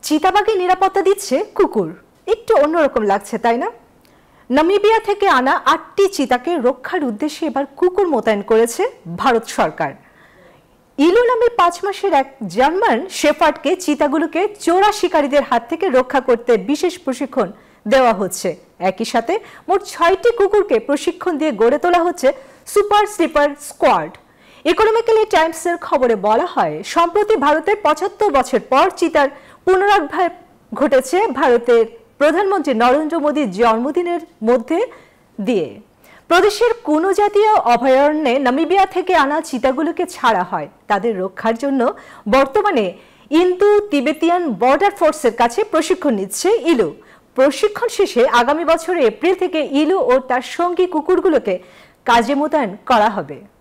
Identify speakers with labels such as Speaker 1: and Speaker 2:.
Speaker 1: চিতাবাঘে নিরাপত্তা দিচ্ছে কুকুর। একটু অন্যরকম লাগছে, তাই না? নামিবিয়া থেকে আনা ৮টি চিতাকে রক্ষার উদ্দেশ্যে এবার কুকুর মোতায়েন করেছে ভারত সরকার। ইলু নামে ৫ মাসের এক জার্মান শেফার্ডকে চিতাগুলোকে চোরা শিকারীদের হাত থেকে রক্ষা করতে বিশেষ প্রশিক্ষণ দেওয়া হচ্ছে। একই সাথে মোট ৬টি কুকুরকে প্রশিক্ষণ দিয়ে গড়ে তোলা হচ্ছে সুপার স্লিপার স্কোয়াড। ইকোনমিক্যালি টাইমসের খবরে বলা হয়, সম্প্রতি ভারতের ৭৫ বছর পর চিতার পুনরুদ্ধার ঘটেছে ভারতের প্রধানমন্ত্রী নরেন্দ্র মোদীর জন্মদিনের মধ্যে দিয়ে। প্রদেশের কোনো জাতীয় অভয়ারণ্যে নামিবিয়া থেকে আনা চিতাগুলোকে ছাড়া হয়। তাদের রক্ষার জন্য বর্তমানে ইন্দো তিবেতিয়ান বর্ডার ফোর্সের কাছে প্রশিক্ষণ নিচ্ছে ইলু। প্রশিক্ষণ শেষে আগামী বছরের এপ্রিল থেকে ইলু ও তার সঙ্গী কুকুরগুলোকে কাজে মোতায়েন করা হবে।